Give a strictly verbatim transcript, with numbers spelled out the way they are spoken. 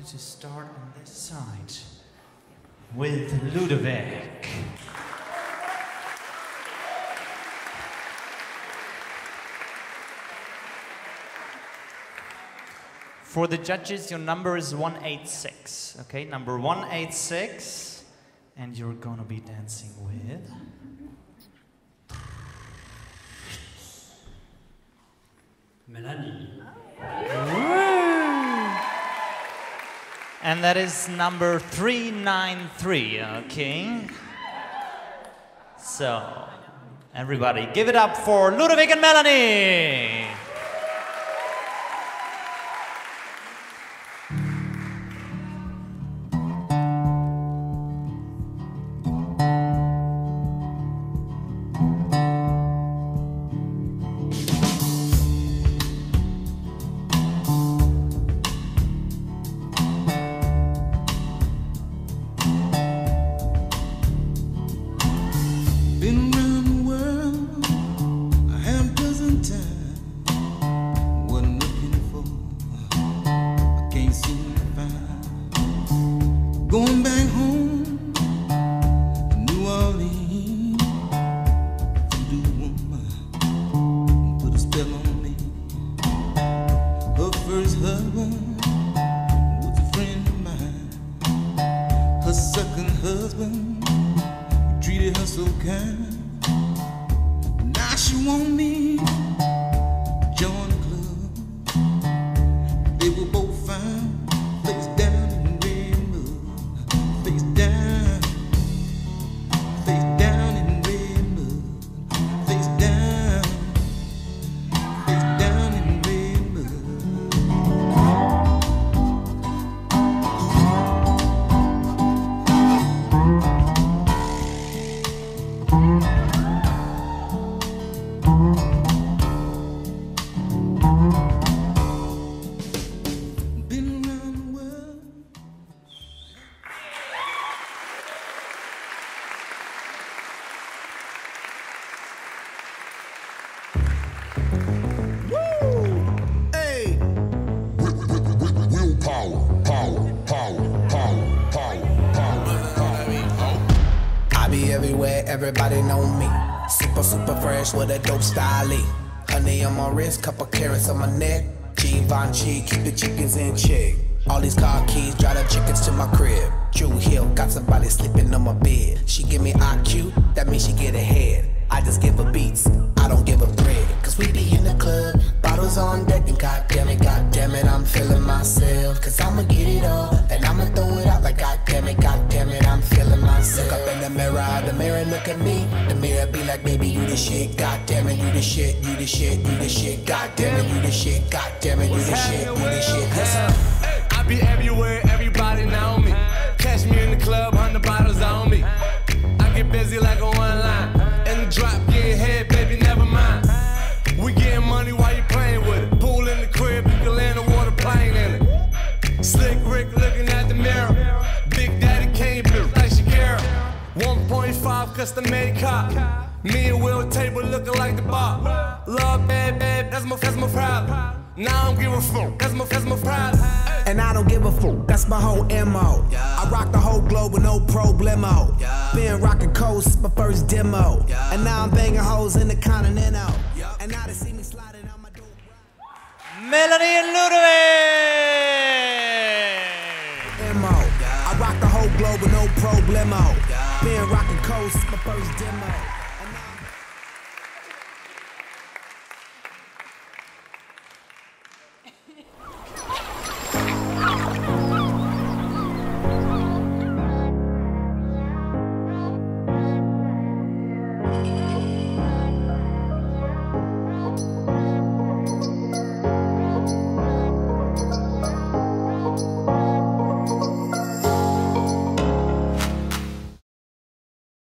going to start on this side with Ludovic. For the judges, your number is one eighty-six, okay? Number one eighty-six, and you're gonna be dancing with... Melanie. And that is number three ninety-three, okay? So, everybody, give it up for Ludovic and Melanie! Been around the world a half dozen times. What I'm looking for, I can't seem to find. Going back home to New Orleans, voodoo woman put a spell on me. Her first husband was a friend of mine. Her second husband treated her so kind. Now she want me to join the club. They were both fine, face down in red mud, face down, face down in red mud, face down, face down in red Been around the world. Hey. Willpower, power, power, power, power, power. I be everywhere, everybody know me. Super, super fresh with a dope style. Honey on my wrist, couple carrots on my neck. Givenchy, keep the chickens in check. All these car keys, drive the chickens to my crib. Drew Hill, got somebody sleeping on my bed. She give me I Q, that means she get ahead. I just give her beats, I don't give her bread. Cause we be in the club, bottles on deck, and goddamn it, goddamn it, I'm feeling myself. Cause I'ma get it all, and I'ma throw it out like goddamn it, goddamn it, I'm feeling myself. Look up in the mirror, the mirror look at me. The mirror be like, baby, you the shit, goddamn it, you the shit, you the shit, you the shit, goddamn it, you the shit, goddamn it, you the shit, you the shit. Listen. I be everywhere, everybody know me. Catch me in the club, hundred bottles on me. I get busy like a one line. In the drop, getting head, baby, never mind. We getting money while you playing with it. Pool in the crib, you can land a water plane in it. Slick Rick looking at the mirror. Big Daddy came blue like Shakira. one point five custom made cop. Me and Will table looking like the bar. Love bad, bad, that's my, that's my problem. Now I don't give a fuck, that's my, that's my problem. And I don't give a fuck, that's my whole M O. Yeah. I rock the whole globe with no problemo. Yeah. Been rocking coast, my first demo. Yeah. And now I'm banging hoes in the Continental. Yeah. And now they see me sliding out my door. Melanie and Ludovic! M O. Yeah. I rock the whole globe with no problemo. Yeah. Been rocking coast, my first demo.